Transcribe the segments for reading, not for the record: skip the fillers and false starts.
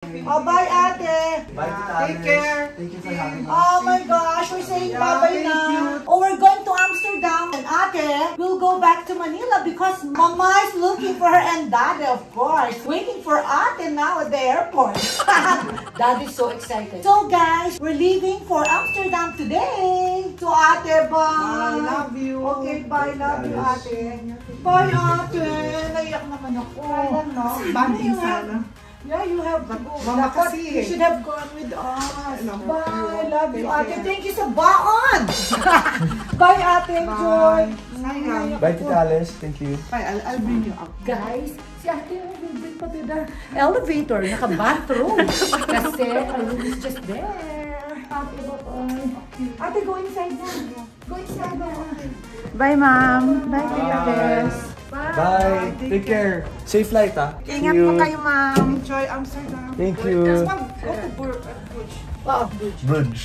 Oh, bye, ate. Bye, Take care. Thank you for having us. Oh my gosh, we're saying bye-bye now. Oh, we're going to Amsterdam. And ate, we'll go back to Manila because Mama is looking for her and Daddy, of course. Waiting for ate now at the airport. Daddy's so excited. So guys, we're leaving for Amsterdam today. So ate, bye. I love you. Okay, bye. Love you, ate. Bye, ate. Naiyak naman ako. Banding sana. Yeah, you have to go. Mama Dapat kasi you should have gone with us. Love Bye. you. Love you, Take ate. care. Thank you sa baon. Bye, ate. Enjoy. Sayang. Bye, Tita Alice. Thank you. Bye, I'll bring you up. Guys, si ate will bring pa to the elevator. Naka-bathroom. Kasi our room is just there. Ate, bye-bye. Ate, go inside na. Go inside na. Bye, ma'am. Bye, Kuya Bes. Bye. Take care. Safe flight, ah. Ingat po kayo, ma'am. Enjoy Amsterdam. Thank you. Go to Bruges. Bridge.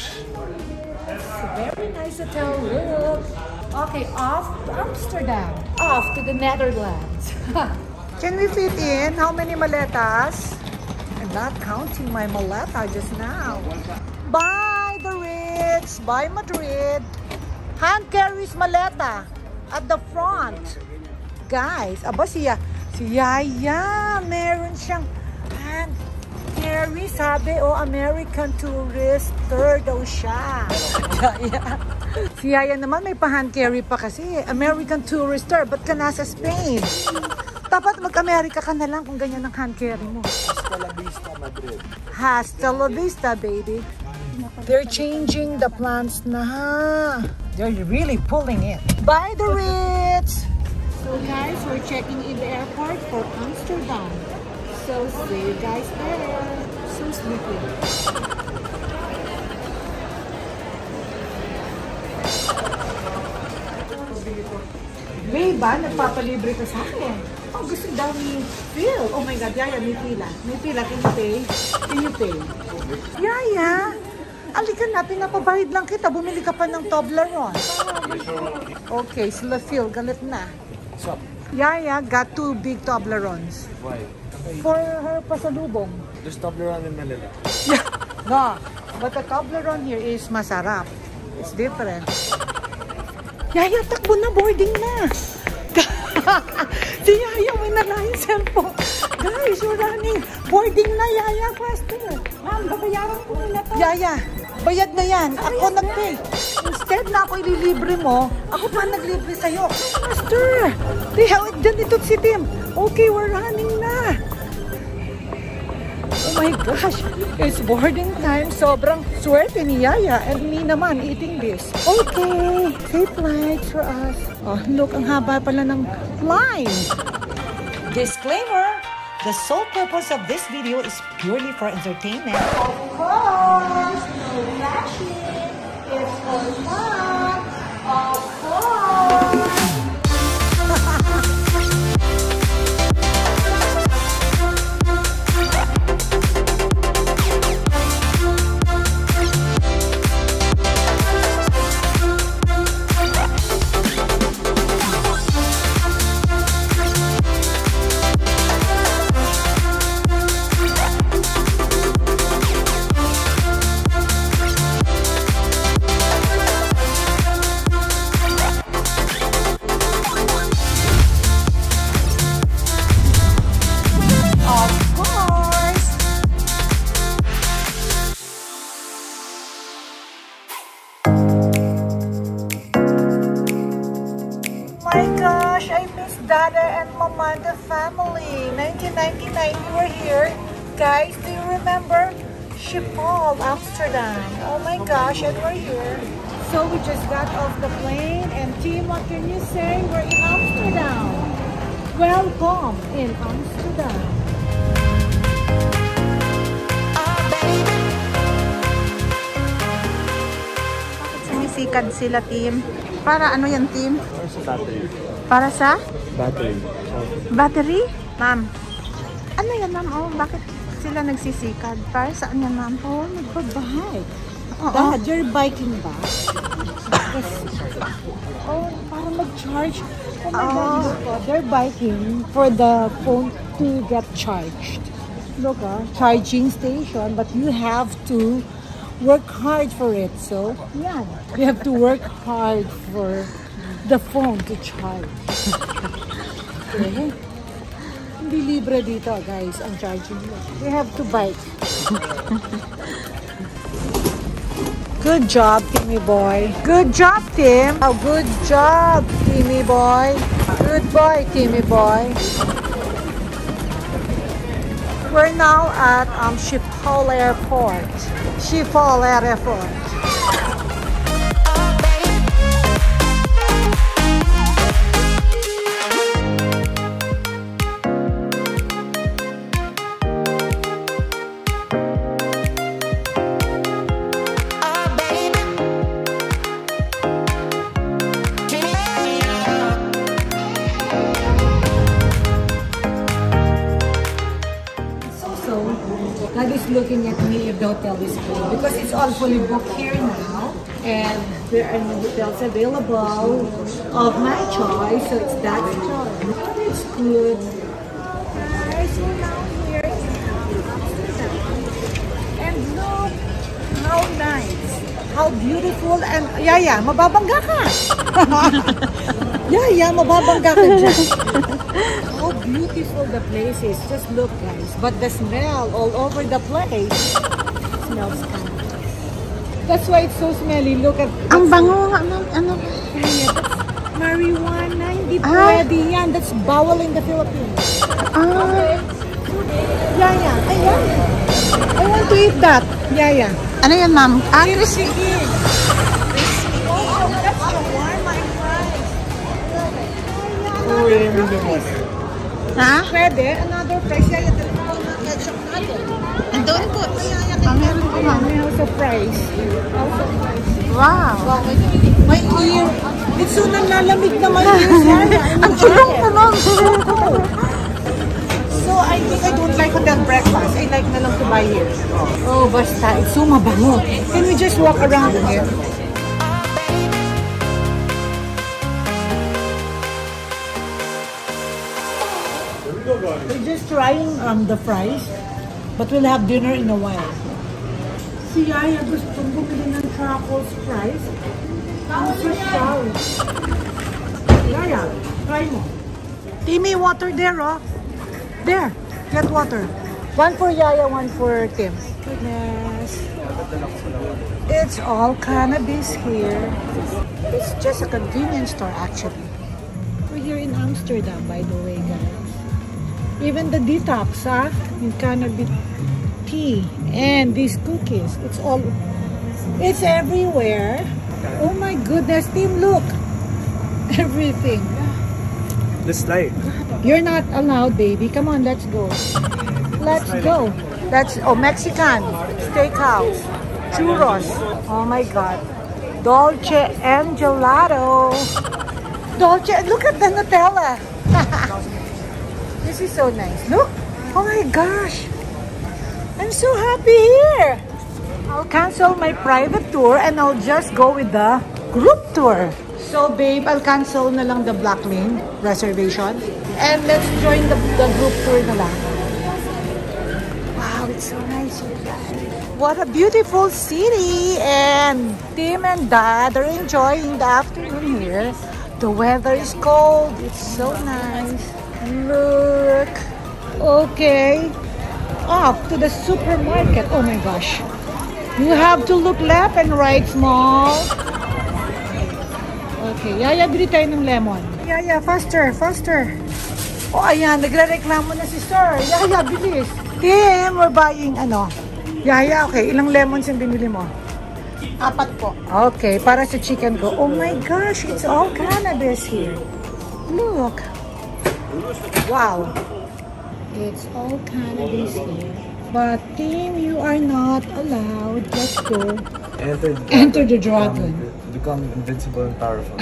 Very nice hotel room. Okay, off to Amsterdam. Off to the Netherlands. Can we fit in? How many maletas? I'm not counting my maleta just now. Bye, the Ritz. Bye, Madrid. Hand carries maleta at the front. Guys, aba si Yaya, meron siyang hand carry. Sabi, American tourister daw siya. Yaya. Si Yaya naman may pa-hand carry pa kasi. American tourister, ba't ka nasa Spain? Dapat mag-America ka na lang kung ganyan ang hand carry mo. Hasta la vista, Madrid. Hasta la vista, baby. They're changing the plans na. They're really pulling it. Bye, the Ritz! So guys, we're checking in the airport for Amsterdam. So see you guys there. So sleepy. Babe, nagpapalibre ka sa akin. Oh, gusto daw ni Phil. Oh my God, Yaya, may pila. May pila. Can you pay? Can you pay? Yaya, alika na, pinapabayad lang kita. Bumili ka pa ng Toblerone. Okay, sila Phil, galit na. What's up? Yaya got 2 big Toblerones. Why? For her pasalubong. There's Toblerone in Manila. No, but the Toblerone here is masarap. It's different. Yaya, takbo na, boarding na. Si Yaya, may nala yung cellphone. Guys, we're running. Boarding na, Yaya, faster. Ma'am, babayaran ko nila to. Yaya, bayad na yan. Ako nag-pay. Instead na ako ililibre mo, ako pa naglibre sa'yo. Faster! Ganito si Tim. Okay, we're running na. Oh my gosh, it's boarding time. Sobrang swerte ni Yaya and me naman eating this. Okay, safe flights for us. Oh, look, ang haba pala ng line. Disclaimer, the sole purpose of this video is purely for entertainment. Of course, no flashing. It's for fun. Of course. Dada and Mama and the family. 1999 we were here. Guys, do you remember? Schiphol, Amsterdam. Oh my gosh, and we're here. So we just got off the plane and team, what can you say? We're in Amsterdam. Welcome in Amsterdam. Bakit sinisikad sila, team? Para ano yan, team? Or sa battery. Para sa? Battery. Battery? Ma'am. Ano yan, ma'am? Oh, bakit sila nagsisikad? Para saan yan, ma'am? Oh, nagbabike. Oo. Dad, you're biking ba? Oh, para mag-charge. Oh my God, they're biking for the phone to get charged. Look, charging station, but you have to work hard for it. So, yeah, you have to work hard for the phone to charge. Okay. Hindi libre dito, guys, ang charging. We have to buy. Good job, Timmy boy. Good job, Tim. Oh, good job, Timmy boy. Good boy, Timmy boy. We're now at Schiphol Airport. Schiphol Airport. God is looking at me if the hotel is full because it's all fully booked here now and there are no hotels available of my choice, so it's that choice. But it's good. Guys, we're now here in Amsterdam and look how nice, how beautiful, and Yaya, mababangga ka! Yaya, mababangga ka dyan. How beautiful the place is. Just look, guys. But the smell all over the place smells kind of. That's why it's so smelly. Look at. Ang bango nga ng ano. Marijuana. Hindi pwede yan. That's bawal in the Philippines. Okay. Yaya. Ayan. I want to eat that. Yaya. Ano yan, ma'am? Crispy. Oh, that's shawarma and fries. Oh, Ha? Pwede. Another fries. Yaya, talaga ko na ketchup natin. Andun po. Meron ko, ma'am. May house of fries. Wow. May ear. It's so nalalamig naman yung Yaya. Ang tulong po, ma'am. So, I think I don't like hotel breakfast. I like na lang to buy here. Oh, basta. It's so mabango. Can we just walk around here? We're just trying the fries, but we'll have dinner in a while. Si Yaya gustong bumili ng truffles fries. I'm so sorry. Yaya, try mo. Timmy, water there, oh. There, get water. One for Yaya, one for Tim. Goodness. It's all cannabis here. It's just a convenience store, actually. We're here in Amsterdam, by the way, guys. Even the detox, in cannabis tea and these cookies. It's everywhere. Oh my goodness, Tim, look. Everything. Let's try it. You're not allowed, baby. Come on, let's go. Let's go. Mexican steakhouse. Churros. Oh my God. Dolce and gelato. Dolce, look at the Nutella. This is so nice. Look. Oh my gosh. I'm so happy here. I'll cancel my private tour and I'll just go with the group tour. So babe, I'll cancel na lang the Black Lane reservation and let's join the group tour na lang. Wow, it's so nice here, guys. What a beautiful city, and Tim and Dad are enjoying the afternoon here. The weather is cold. It's so nice. Look. Okay. Off to the supermarket. Oh my gosh. You have to look left and right, small. Okay, Yaya, bili tayo ng lemon. Yaya, faster, faster. Oh, ayan, nagre-reklamo na si Sir. Yaya, bilis. Tim, we're buying ano. Yaya, okay, ilang lemons yung binili mo? 4 po. Okay, para sa chicken ko. Oh my gosh, it's all cannabis here. Look. Wow. It's all cannabis here. But Tim, you are not allowed. Let's go. Enter the dragon. Become invincible and powerful.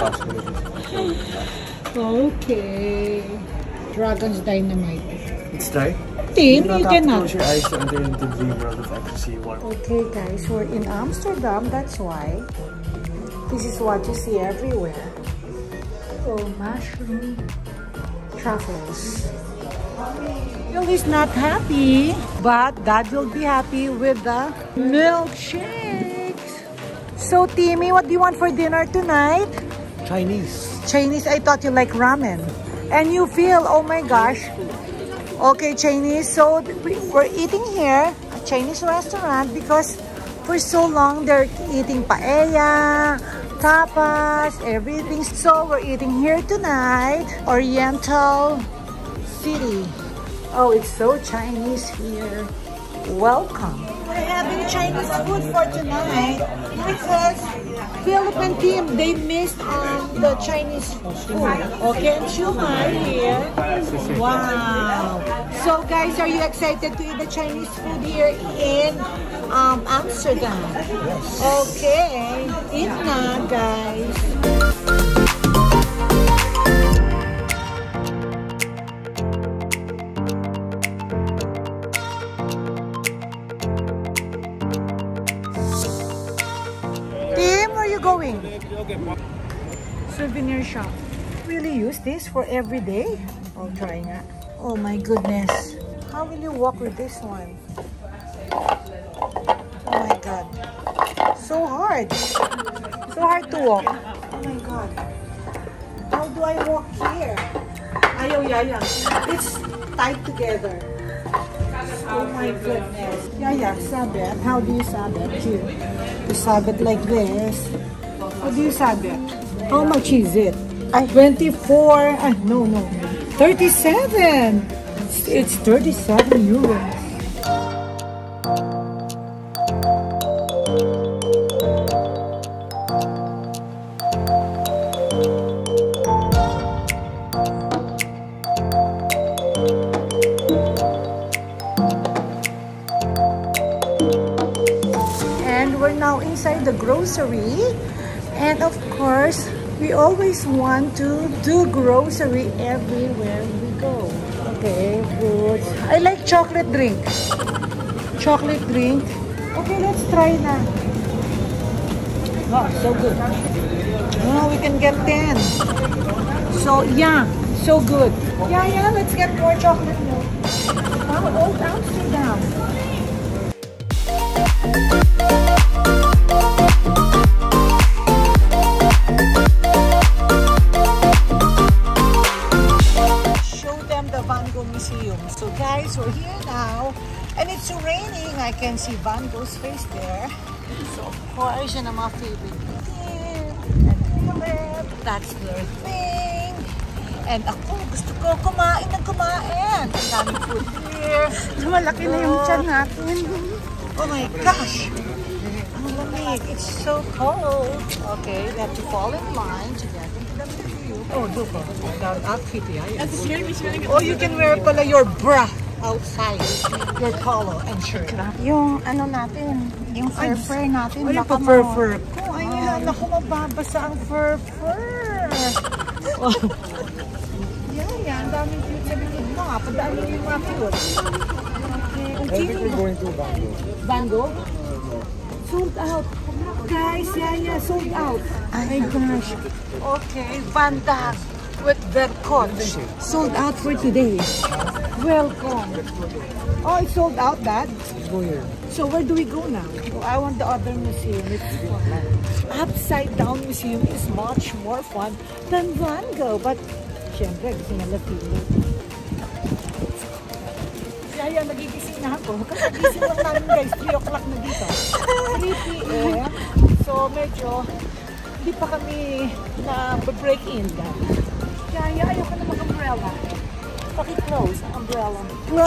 Okay. Dragon's Dynamite. Let's try. Tim, You you don't have to cannot. close your eyes to enter into the dream world of ecstasy. Okay guys, we're in Amsterdam, that's why. This is what you see everywhere. Oh, mushroom truffles. Bill is not happy, but Dad will be happy with the milkshakes. So, Timmy, what do you want for dinner tonight? Chinese. Chinese, I thought you like ramen. And you feel, oh my gosh. Okay, Chinese. So, we're eating here, a Chinese restaurant, because for so long they're eating paella, tapas, everything. So, we're eating here tonight, Oriental City. Oh, it's so Chinese here. Welcome. We're having Chinese food for tonight because Philippine team, they missed the Chinese food. Okay, and shumai here. Wow. So guys, are you excited to eat the Chinese food here in Amsterdam? Okay, eat na guys. Going souvenir shop. Really use this for every day? I'll try nga. Oh my goodness, how will you walk with this one? Oh my god, so hard to walk. Oh my god, how do I walk here? Ayaw yaya, it's tied together. Oh my goodness. Yaya, sabit. How do you sabit? Here. You sabit like this. How do you sabit? How much is it? 24. No. 37. It's 37 euros. Now inside the grocery, and of course we always want to do grocery everywhere we go. Okay, fruits. I like chocolate drink. Okay, let's try na. Wow, so good. Oh, we can get 10. So yeah, so good. Yeah, let's get more chocolate milk. Wow, Old Amsterdam. Museum. So guys, we're here now and it's raining. I can see Van Gogh's face there. So of course, yun ang mga favorite thing. And Philip, that's their thing. And ako, gusto ko kumain. Ang daming food here. Malaki na yung tiyan natin. Oh my gosh! Ang lamig. It's so cold. Okay, we have to fall in line to get into the museum. Oh, look. The outfit, yeah. Oh, you can wear pala your bra outside. Your polo and shirt. Yung ano natin, yung fur natin. Oh, yung fur. Oh, ayan. Naku, mababasa ang fur. Yeah. Ang daming cute sa bilog mo. Padaan mo yung mga cute. Okay. I think we're going to Van Gogh. Van Gogh? Sold out. Guys, yeah, sold out. Oh my gosh. Okay, Van Gogh with their coach. Sold out for today. Welcome. Oh, it's sold out, Dad? Let's go here. So where do we go now? Oh, I want the other museum. It's upside down museum is much more fun than Van Gogh. But, syempre, gusto na Latino. Kaya nagigising na ako. Nagigising lang namin guys, 3 o'clock na dito. 3 p.m. So medyo hindi pa kami na break in guys. Kaya ayoko na mag-umbrella. Paki-close ang umbrella.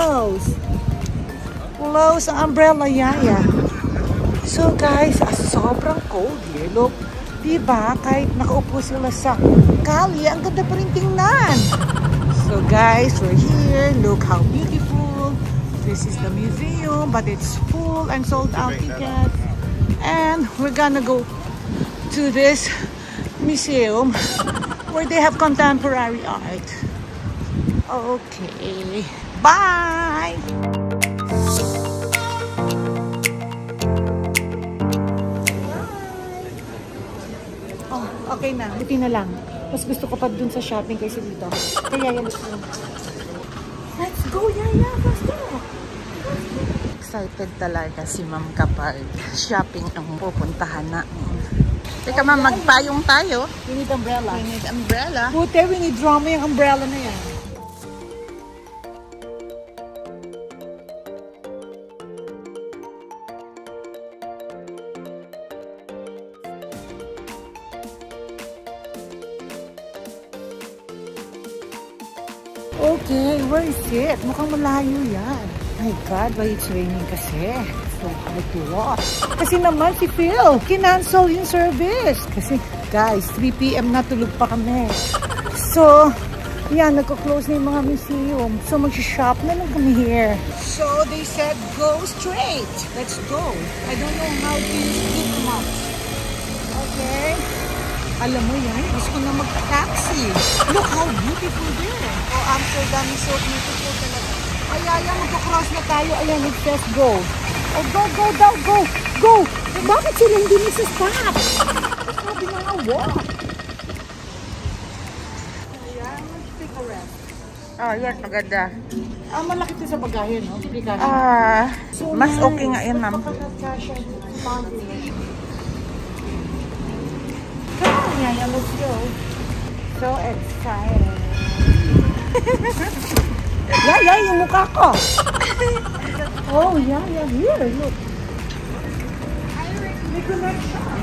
Close ang umbrella, Yaya. So guys, sobrang cold here. Look, diba? Kahit nakaupo sila sa kali, ang ganda pa rin tingnan. So guys, we're here. Look how beautiful. This is the museum, but it's full and sold out tickets. And we're gonna go to this museum where they have contemporary art. Okay, bye! Oh, okay na. Buti na lang. Mas gusto ko pa dun sa shopping kaysa dito. Kaya yan. Let's go. go, Yaya. Faster. Excited talaga si Ma'am kapag shopping ang pupuntahan namin. Teka ma'am, magpayong tayo. We need umbrella. We need umbrella. Buti, we need drama yung umbrella na yan. Okay, where is it? Mukhang malayo yan. My God, why it's raining kasi? So hard to walk. Kasi naman si Phil, kinancel yung service. Kasi guys, 3 PM na tulog pa kami. So, yan, nagko-close na yung mga museum. So mag-shop na lang kami here. So they said, go straight. Let's go. I don't know how to use Google Maps. Okay. Alam mo yan, gusto ko na magta-taxi. Look how beautiful there. Oh, Amsterdam is so beautiful talaga. Ayan, magka-cross na tayo. Ayan, it says go. Oh, go, go, go, go, go. Bakit sila hindi nasa-stop? Sabi na nga, walk. Ayan, take a rest. Oh, yes, maganda. Malaki ito sa bagahe, no? So Mas nice. okay nga yan, ma'am. Makakasya yung laundry. Come on, Yaya, let's go. So excited. Yaya, yung mukha ko. Oh, Yaya, here, look. May connection.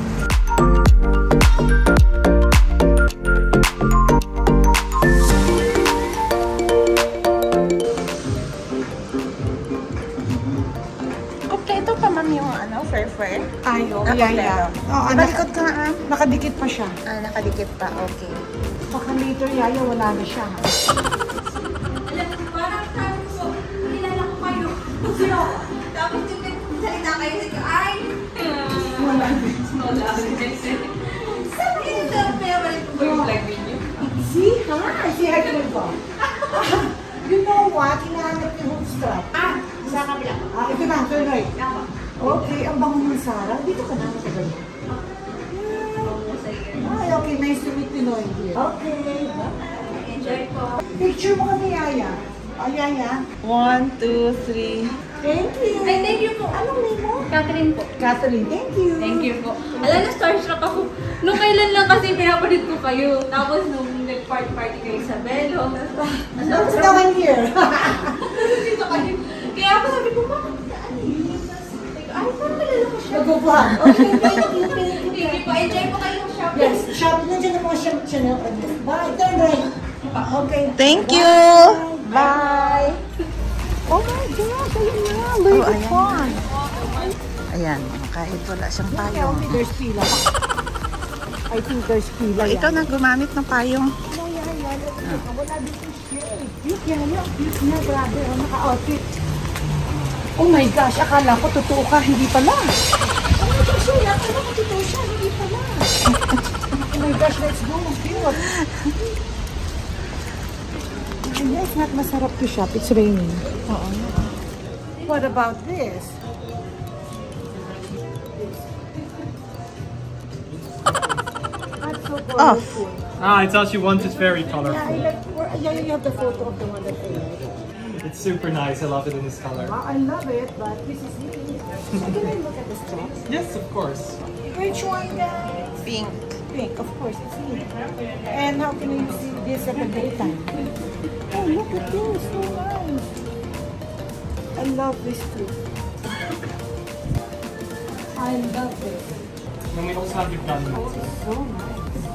Kompleto pa ma'am yung fair. Ayo, Yaya. Oh, Balikot ka nga. nakadikit pa siya. Nakadikit pa, okay. Baka later, Yaya, wala na siya. Parang sabi ko, kilala ko kayo. Sino? Tapos yung salita kayo, sabi ko, ay! Wala. Saan kayo sa favorite ko yung vlog video? See? Hi! Say hi to my dog. You know what? Hinahanap yung hook strap. Sa kabila. Ito na, turn right. Ako. Okay, ang bango ng Sarah. Dito ka na, matagal. Ay, okay. Nice to meet you, Noy. Okay. Enjoy po. Picture mo kami, Yaya. Yaya. 1, 2, 3. Thank you. Ay, thank you po. Anong name mo? Catherine po. Catherine. Thank you. Thank you po. Alam na, starstruck ako. Nung kailan lang kasi pinapalit ko kayo. Tapos nung nag-party kayo sa Belo. What's going here? Dito kayo. Kaya ako sabi ko, bakit saan eh? Ay, parang kilala ko siya. Nagbubuhan. Okay, thank you. Thank you po. Enjoy po kayong shopping. Yes, shop. Nandiyan na mga shop channel. Bye. Turn right. Okay. Thank you. Bye. Oh my gosh, ayun na. Louis Vuitton. Ayan, kahit wala siyang Tell payong. me there's pila. I think there's pila. Ikaw na gumamit ng payong. No, yan. Wala dito shade. Cute yan. Cute niya. Grabe. Naka-outfit. Oh my gosh, akala ko totoo ka. Hindi pala. Oh my gosh, akala ko totoo siya. Hindi pala. Oh my gosh, let's go. Cute. Yes, not masarap to shop. It's raining. What about this? That's so colorful. It's actually one that's very colorful. Yeah, you have the photo of the one that I like. It's super nice. I love it in this color. I love it, but this is me. Can I look at the straps? Yes, of course. Which one, guys? Pink. Pink, of course, it's me. And how can you see this at the daytime? Oh, look at this, so nice. I love this too. I love this. Then we also have your gun. So nice.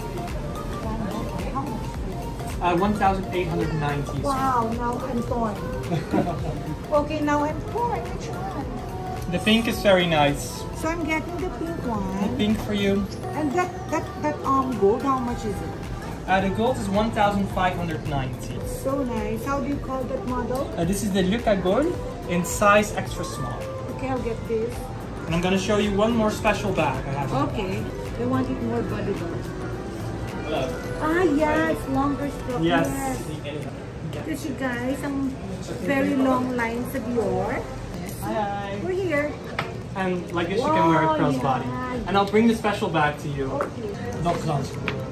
1,890. Wow, now I'm torn. Okay, now I'm torn. Which one? The pink is very nice. So I'm getting the pink one. Pink for you. And that gold, how much is it? The gold is 1,590. So nice. How do you call that model? This is the Luca Gold in size extra small. Okay, I'll get this. And I'm going to show you one more special bag I have. Okay. I want it more bodyguard. Hello. Yes, longer stroke. Yes. Kasi guys, ang very long line sa Dior. Hi. We're here. And like this, you can wear a Wow, crossbody. yeah. And I'll bring the special bag to you. Okay. No clowns.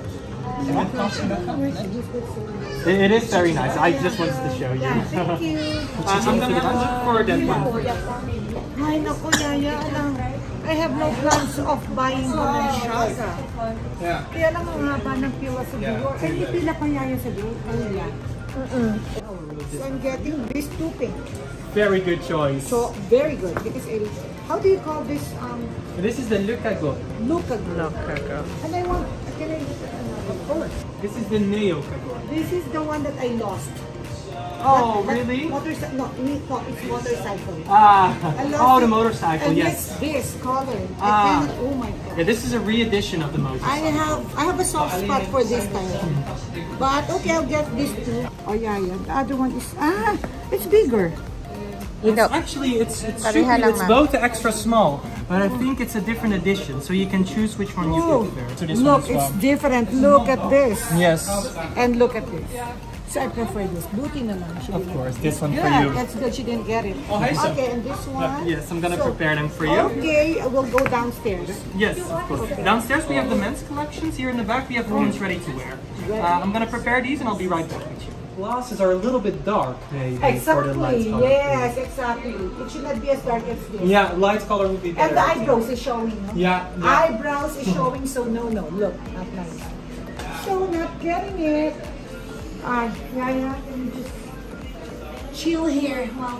It is very nice. I just wanted to show you. Thank you. I'm gonna look for that one. Ay, naku, Yaya, alam. I have no plans of buying Balenciaga. Yeah. Kaya lang ang haba ng pila sa door. Ay, hindi pila pa, Yaya, sa door. Ano yan? So I'm getting this two pink. Very good choice. So, very good. Because how do you call this? This is the Lucago. Lucago. And I want, can I look at another? Of course. This is the Neo Cago. This is the one that I lost. Oh, really? No, it's motorcycle. Ah, I lost oh, the it. motorcycle, And yes. it's this color. Ah. Oh my god. Yeah, this is a re-edition of the motorcycle. I have a soft spot for this type. But okay, I'll get this too. Oh yeah. The other one is it's bigger. Actually, it's both extra small, but I think it's a different edition, so you can choose which one you prefer. So this Look, one as well. it's different. Look at this. Yes, And look at this. So I prefer this. Buti naman. of course. This one for Yeah, you. that's good. She didn't get it. Oh, hi, sir. Okay, and this one. Yes, I'm gonna prepare them for you. Okay, we'll go downstairs. Yes, of course. Downstairs we have the men's collections. Here in the back we have women's ready to wear. I'm gonna prepare these and I'll be right back with you. Glasses are a little bit dark, maybe, for the light Exactly. color. Yes, exactly. It should not be as dark as this. Yeah, light color would be better. And the eyebrows is showing. No? Yeah. Eyebrows is showing, so no. Look, not nice. So not getting it. Yeah, can you just chill here? Wow.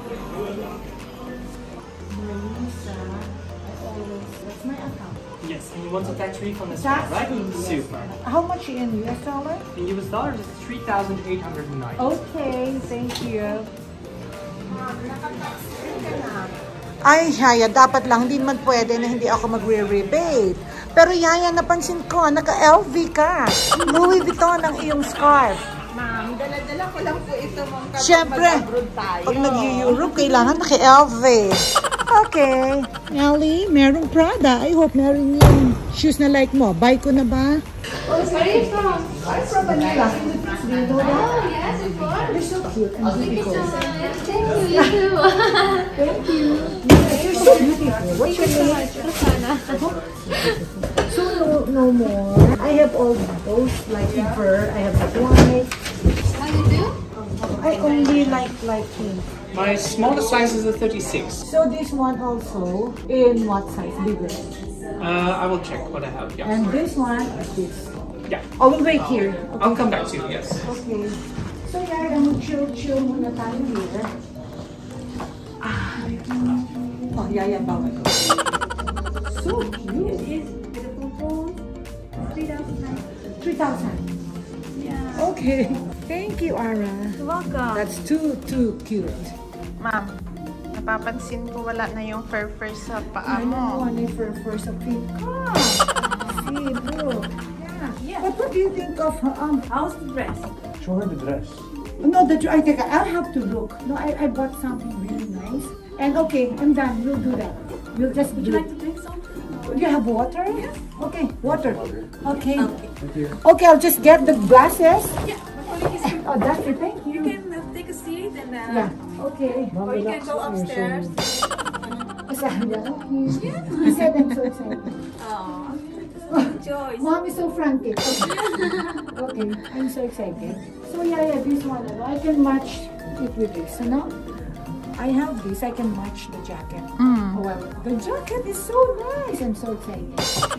Marisa, that's my account. Yes, and you want a tax refund as well, Tax right? refund, yes. Super. How much in US dollar? In US dollars, it's 3,809. Okay, thank you. Ay, Yaya, dapat lang din man pwede na hindi ako magre-rebate. Pero Yaya, napansin ko, naka-LV ka. Louis Vuitton ang iyong scarf. Ma'am, dala-dala ko lang po ito mong kapag Siyempre, mag-abroad tayo. pag nag-Europe, kailangan naka-LV. Okay. Ellie, merong Prada. I hope meron yung shoes na like mo. Buy ko na ba? Where are you from? I'm from Manila. Do you know that? Oh, yes, of course. You're so cute and Thank you so beautiful. much. Thank you, you too. Thank you. You're so beautiful. What's your name? Roxana. So no more. I have all those like fur. I have like white. How you do? I only like pink. My smallest size is a 36. So this one also in what size? Bigger. I will check what I have. Yeah. And this one is this. Yeah. I will wait here. I'll come back to you. Yes. Okay. So yeah, I'm chill muna tayo here. Oh yeah, bawal. So cute. It is beautiful phone. 3,000. Yeah. Okay. Thank you, Ara. You're welcome. That's too cute. Ma'am, napapansin ko wala na yung fur sa paa I know, mo. one for some pink. See, bro. Yeah. But what do you think of How's the dress? Show her the dress. No, I'll have to look. No, I bought something really nice. And okay, I'm done. We'll do that. We'll just Would do you it. like to drink something? Do you have water? Yes. Okay, water. Okay. Okay, I'll just get the glasses. Yeah. Before you can, Oh, that's it. Thank you. take a seat and Yeah. Okay. or you can go upstairs. He said I'm so excited. Oh, good choice. Mom is so frantic. Okay, I'm so excited. So yeah, this one, I can match it with this. So now, I have this, I can match the jacket. However, the jacket is so nice. I'm so excited.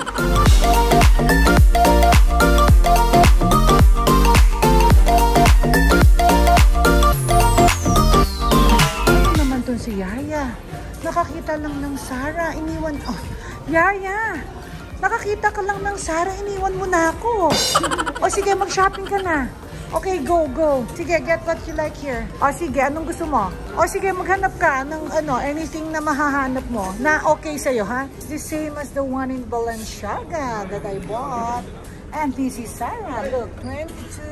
Ano naman to si Yaya? Nakakita lang ng Sarah, iniwan. Oh, Yaya! Nakakita ka lang ng Sarah, iniwan mo na ako. O sige, mag-shopping ka na. Okay, go. Sige, get what you like here. O sige, anong gusto mo? O sige, maghanap ka ng anything na mahahanap mo na okay sa'yo, ha? It's the same as the one in Balenciaga that I bought. And this is Sarah. Look, 22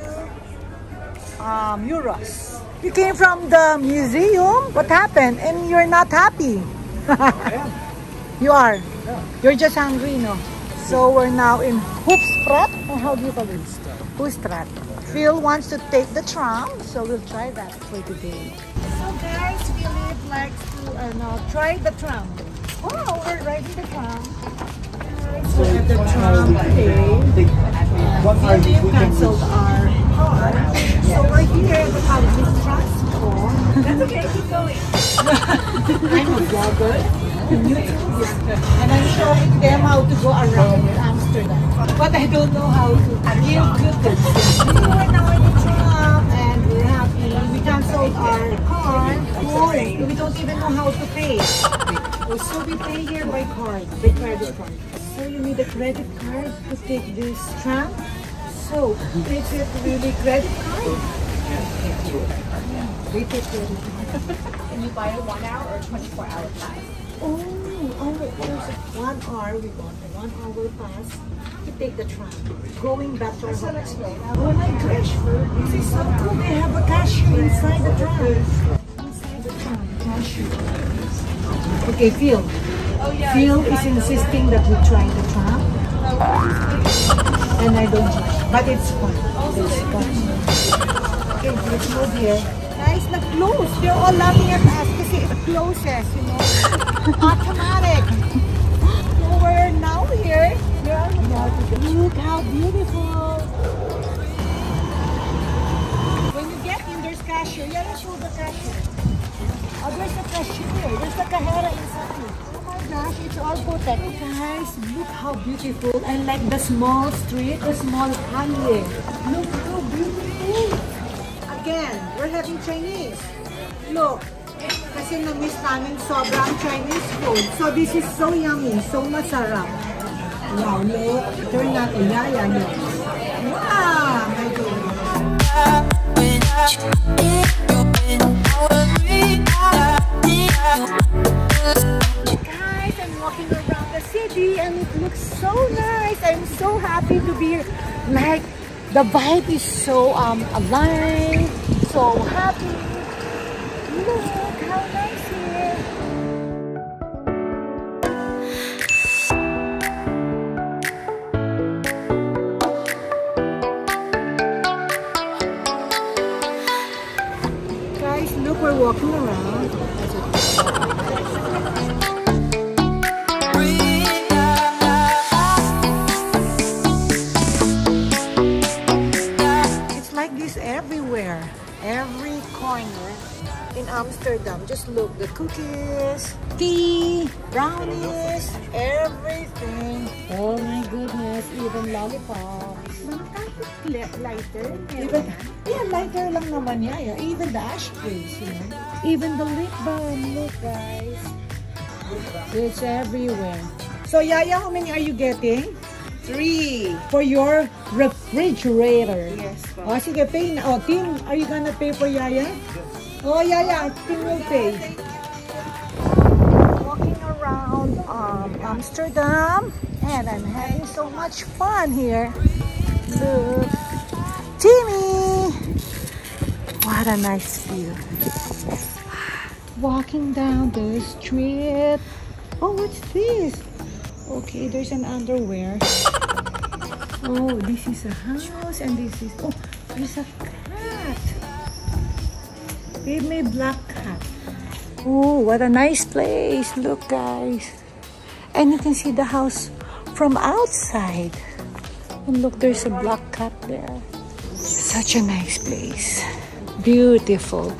euros. You came from the museum? What happened? And you're not happy? You are? You're just hungry, no? So we're now in Hoofdstraat. Or how do you call it? Hoofdstraat. Phil wants to take the tram, so we'll try that for today. So guys, Philip likes to try the tram. Oh, we're riding the tram. So get the tram today. We canceled our car. So we're here at the public transport. That's okay, keep going. I'm a vlogger. And I'm showing them how to go around Amsterdam. But I don't know how to give good tips. We're now in the tram and we're happy. We canceled our car. We don't even know how to pay. So we pay here by card, by credit card. So you need a credit card to take this tram. So is it really credit card? They take credit card. Can you buy a 1 hour or 24-hour pass? Oh, there's a 1 hour. We got a 1 hour pass to take the tram. Going back to our home. Oh my gosh, this is so cool. They have a cashier inside the tram. Inside the tram, cashier. Okay, Phil. Phil is insisting that we try the tram. And I don't try. But it's fun. It's fun. Okay, let's move here. Guys, nag-close. They're all laughing at us kasi it closes, you know. Automatic. So we're now here. Look how beautiful. When you get in, there's cashier. Yeah, let's show the cashier. Oh, there's a cashier. There's a cajera inside. Oh my gosh, it's all protected. Guys, look how beautiful. And like the small street, the small alley. Look how beautiful. Again, we're having Chinese. Look, kasi na-miss namin sobrang Chinese food. So this is so yummy, so masarap. Wow, look. Turn natin. Yeah. Wow, my God. Guys, I'm walking around the city and it looks so nice. I'm so happy to be here. Like, the vibe is so alive, so happy. Look how nice here. Guys, look, we're walking around. Everywhere, every corner in Amsterdam. Just look, the cookies, tea, brownies, everything. Oh my goodness, even lollipops. Lighter? Yeah, lighter lang naman yeah. Even the ashtrays, you know. Even the lip balm, look guys. It's everywhere. So Yaya, how many are you getting? 3 for your refrigerator. Yes. Oh, sige, pay na. Oh, Tim, are you gonna pay for Yaya? Oh, Yaya, Tim will pay. Walking around Amsterdam, and I'm having so much fun here. Look, Timmy! What a nice view. Walking down the street. Oh, what's this? Okay, there's an underwear. Oh, this is a house and this is... Oh, there's a cat. Babe, may black cat. Oh, what a nice place. Look, guys. And you can see the house from outside. And look, there's a black cat there. Such a nice place. Beautiful.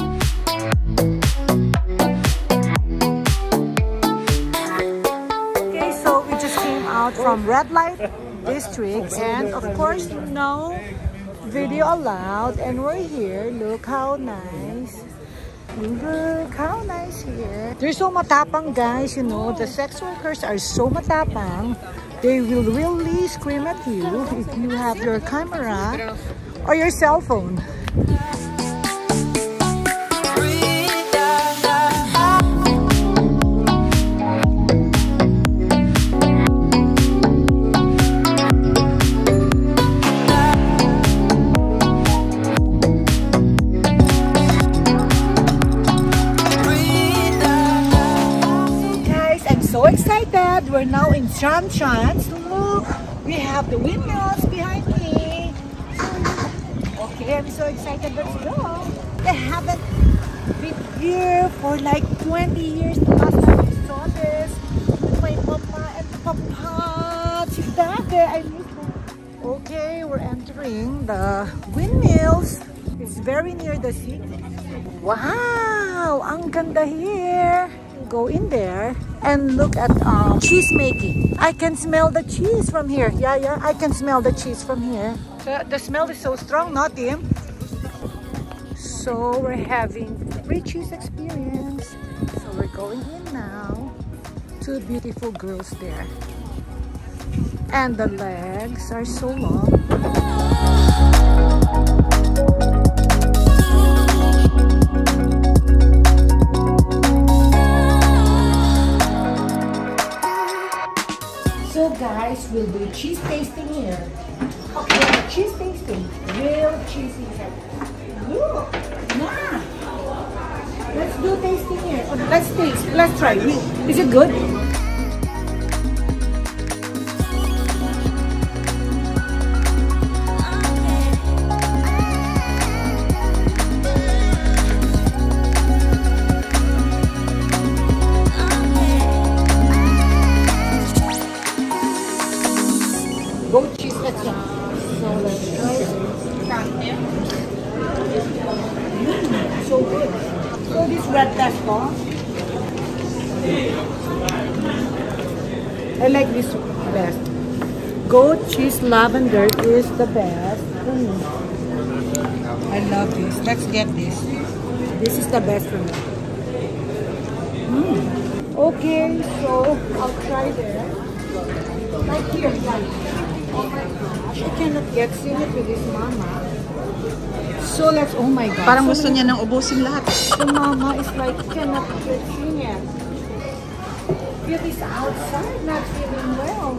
From red light district, and of course no video allowed, and we're here. Look how nice. Look how nice here. They're so matapang, guys, you know. The sex workers are so matapang. They will really scream at you if you have your camera or your cell phone. Excited! We're now in Tramschanze. Look, we have the windmills behind me. Okay, I'm so excited. Let's go. I haven't been here for like 20 years. The last time I saw this with my mama and papa. admiring the windmills. It's very near the sea. Wow! Ang ganda here. Go in there and look at cheese making. I can smell the cheese from here. Yeah, I can smell the cheese from here. The smell is so strong, not Tim? So we're having free cheese experience. So we're going in now. Two beautiful girls there. And the legs are so long. So guys, we'll do cheese tasting here. Okay, cheese tasting. Real cheesy here. Look, nah. Let's do tasting here. Let's taste. Let's try. Is it good? Goat cheese ketchup. So let's try it. So good. So this red pesto. I like this best. Goat cheese lavender is the best. I love this. Let's get this. This is the best for me. Okay, so I'll try there. Like here, guys. Oh my gosh, I cannot get it with this mama. So let's, oh my gosh. Parang gusto niya nang ubusin lahat. The mama is like, cannot get it. Feel this outside, not feeling well.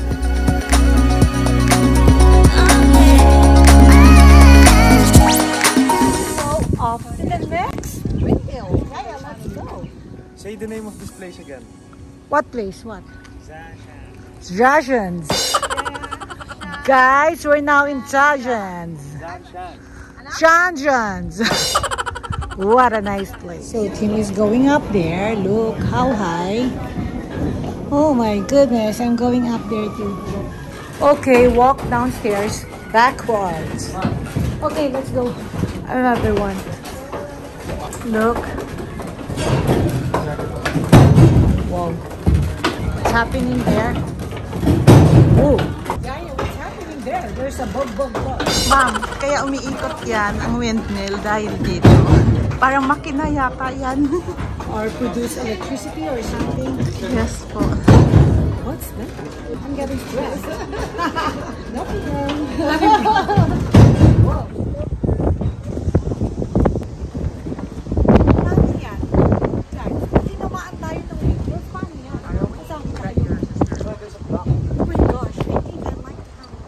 So off to the next windmill. Yeah, let's go. Say the name of this place again. What place? What? Zhazhans. Guys, we're now in Zhazhans. Zhazhans. What a nice place. So Tim is going up there. Look how high. Oh my goodness, I'm going up there too. Okay, walk downstairs backwards. Okay, let's go. Another one. Look. Wow. What's happening there? Oh. Yaya, what's happening there? There's a bug. Ma'am, kaya umiikot yan ang windmill dahil dito. Parang makina yata yan. Or produce electricity or something. Yes po. What's that? I'm getting stressed. Nothing wrong. Paano yan? Guys, tinamaan tayo ng video. Paano yan? Saan tayo? Oh my gosh, I think I might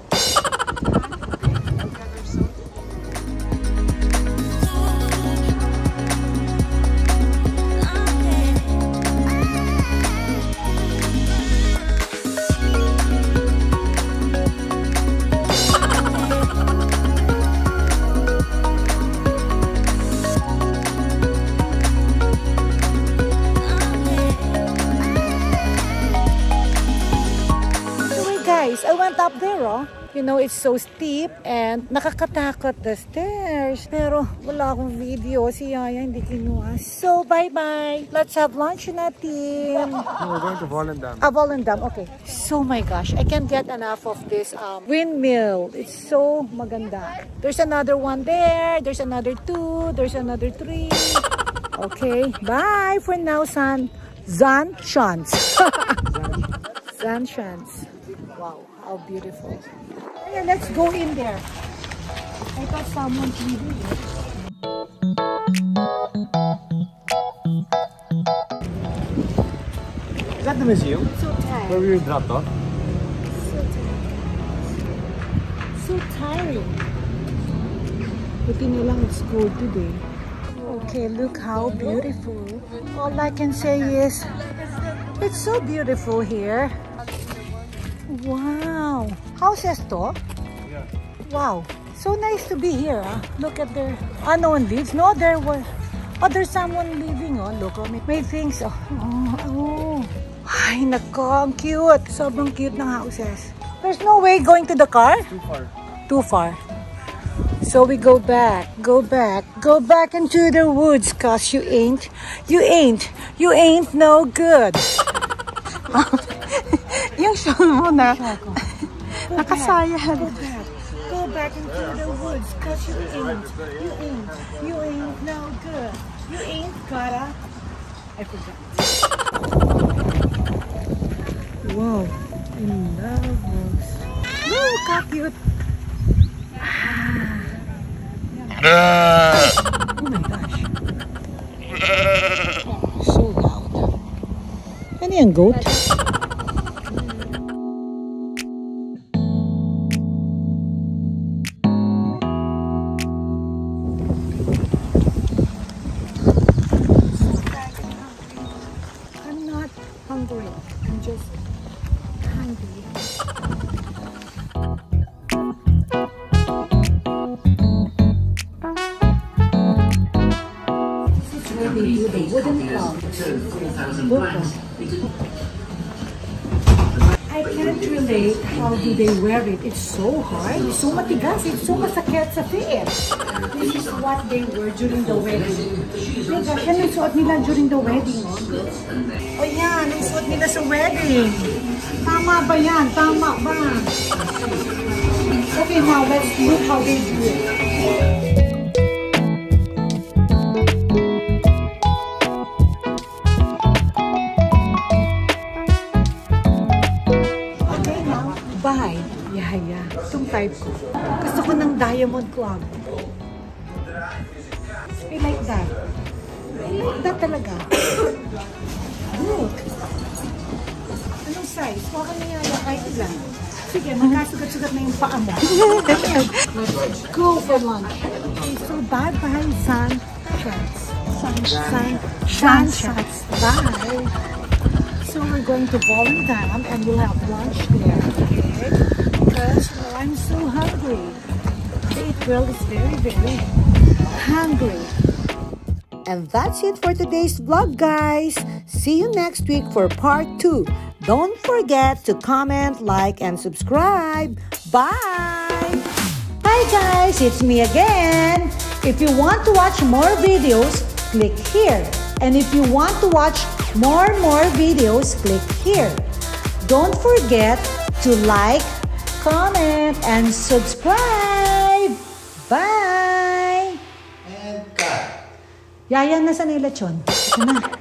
I went up there, oh. You know, it's so steep and nakakatakot the stairs. Pero wala akong video. Si Yaya hindi kinuha. So, bye-bye. Let's have lunch natin. No, we're going to Volendam. Volendam, okay. So, my gosh, I can't get enough of this windmill. It's so maganda. There's another one there. There's another 2. There's another 3. Okay, bye for now, Zhazhans. Zhazhans. Wow, how beautiful. Yeah, let's go in there. I thought someone's leaving it. Is that the museum? so tired. Where we were dropped off? So tiring. Buti na lang it's cold today. Okay, look how beautiful. All I can say is, it's so beautiful here. Wow. House esto? Yeah. Wow. So nice to be here. Look at there. No one lives. No, there was. Oh, there's someone living. Oh, look. May things. Oh. Ay, nako. Ang cute. Sobrang cute ng houses. There's no way going to the car? Too far. too far. So we go back into the woods, cause you ain't no good. Yung shawl mo na, nakasayad. Go back into the woods, cause you ain't no good. You ain't gotta. I forgot. Wow, I love those. Look how cute. Oh my gosh. So loud. Ano yung goat? I'm not hungry. I'm just hungry. They do the wooden clock. I can't relate how do they wear it. It's so hard. It's so matigas. It's so masakit sa feet. This is what they wear during the wedding. Oh gosh, yan ang suot nila during the wedding. O yan, ang suot nila sa wedding. Tama ba yan? Tama ba? Okay, now let's look how they do it. Bye, Yaya. Itong type ko. Gusto ko ng diamond clog. I like that. That talaga. Look. Anong size? Huwag ka na Yaya kahit ilan. Sige, magkasugat-sugat na yung paa mo. Let's go for lunch. Okay, so bye-bye, sunshots. Bye. So we're going to Volendam and we'll have lunch there, okay? Because I'm so hungry. The girl is very, very hungry. And that's it for today's vlog, guys. See you next week for part 2. Don't forget to comment, like, and subscribe. Bye! Hi guys, it's me again. If you want to watch more videos, click here. And if you want to watch more videos, click here. Don't forget to like, comment, and subscribe. Bye! And cut. Yaya, nasa na yung lechon? Ito na.